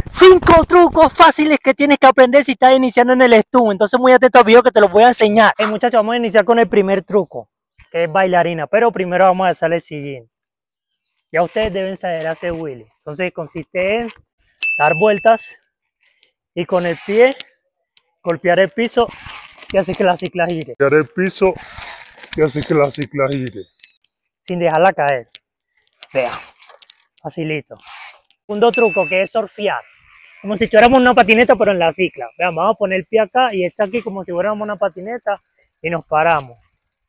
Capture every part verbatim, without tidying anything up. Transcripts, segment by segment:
Cinco trucos fáciles que tienes que aprender si estás iniciando en el estudio. Entonces muy atento al video que te los voy a enseñar. Hey, muchachos, vamos a iniciar con el primer truco, que es bailarina. Pero primero vamos a hacer el siguiente. Ya ustedes deben saber hacer Willy. Entonces consiste en dar vueltas y con el pie golpear el piso y así que la cicla gire. Golpear el piso y así que la cicla gire. Sin dejarla caer. Vea, facilito. Segundo truco, que es surfear. Como si tuviéramos una patineta pero en la cicla. Vean, vamos a poner el pie acá y está aquí como si fuéramos una patineta y nos paramos.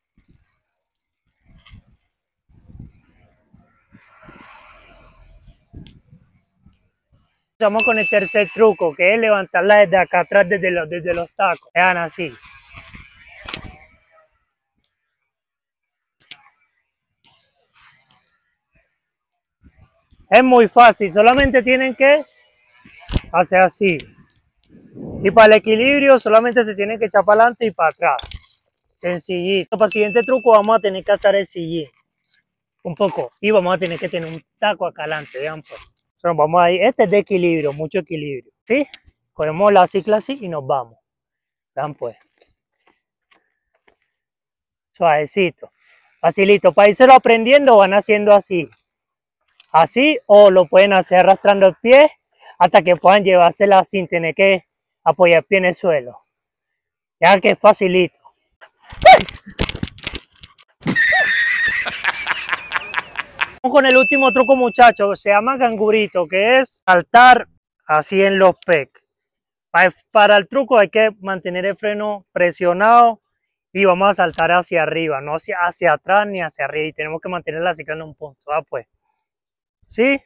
Vamos con el tercer truco, que es levantarla desde acá atrás, desde los, desde los tacos. Vean así. Es muy fácil, solamente tienen que hacer así. Y para el equilibrio solamente se tienen que echar para adelante y para atrás. Sencillito. Para el siguiente truco vamos a tener que hacer el sillín. Un poco. Y vamos a tener que tener un taco acá adelante. Vean pues. Entonces vamos a ir. Este es de equilibrio, mucho equilibrio. ¿Sí? Cogemos la cicla así y nos vamos. Vean pues. Suavecito. Facilito. Para irse aprendiendo van haciendo así. Así o lo pueden hacer arrastrando el pie hasta que puedan llevársela sin tener que apoyar el pie en el suelo. Ya que es facilito. Vamos con el último truco, muchachos. Se llama cangurito, que es saltar así en los pecs. Para el truco hay que mantener el freno presionado y vamos a saltar hacia arriba, no hacia, hacia atrás ni hacia arriba. Y tenemos que mantener la cicla en un punto. Ah, pues. ¿Sí?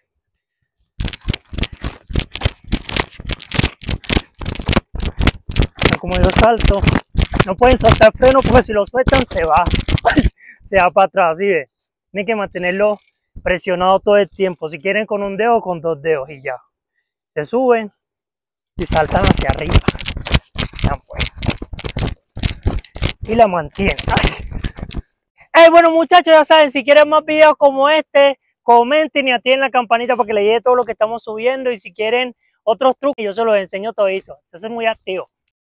Como yo salto, no pueden soltar el freno porque si lo sueltan se va, se va para atrás, ¿sí ve? Tienen que mantenerlo presionado todo el tiempo, si quieren con un dedo o con dos dedos y ya. Se suben y saltan hacia arriba. Ya pues. Y la mantienen. Hey, bueno muchachos, ya saben, si quieren más videos como este, comenten y activen la campanita para que les llegue todo lo que estamos subiendo. Y si quieren otros trucos, yo se los enseño todito. Eso es muy activo.